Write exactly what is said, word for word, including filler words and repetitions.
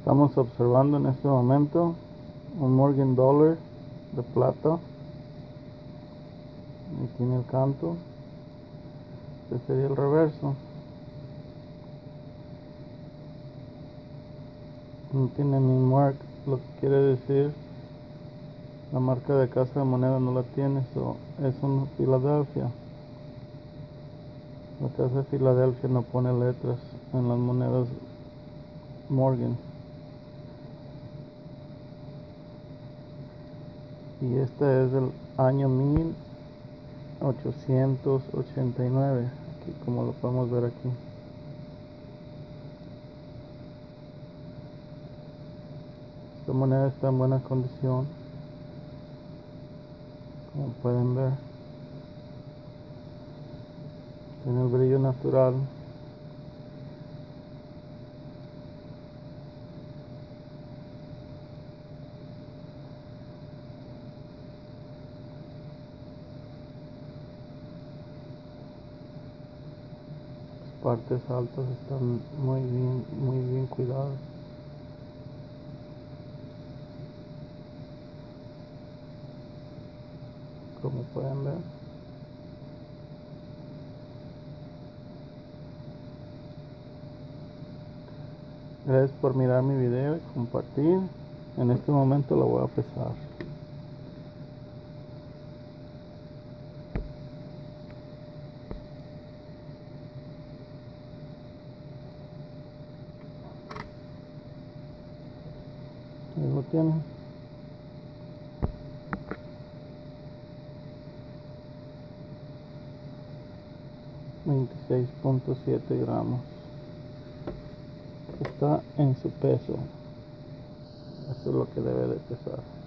Estamos observando en este momento un Morgan Dollar de plata. Ahí tiene el canto. Este sería el reverso. No tiene ni mark, lo que quiere decir la marca de casa de moneda no la tiene. So, es un Filadelfia. La casa de Filadelfia no pone letras en las monedas Morgan. Y este es del año mil ochocientos ochenta y nueve, aquí, como lo podemos ver aquí. Esta moneda está en buena condición, como pueden ver. Tiene el brillo natural. Las partes altas están muy bien, muy bien cuidadas. Como pueden ver. Gracias por mirar mi video y compartir. En este momento lo voy a pesar. Ahí lo tienen. veintiséis punto siete gramos. Está en su peso. Eso es lo que debe de pesar.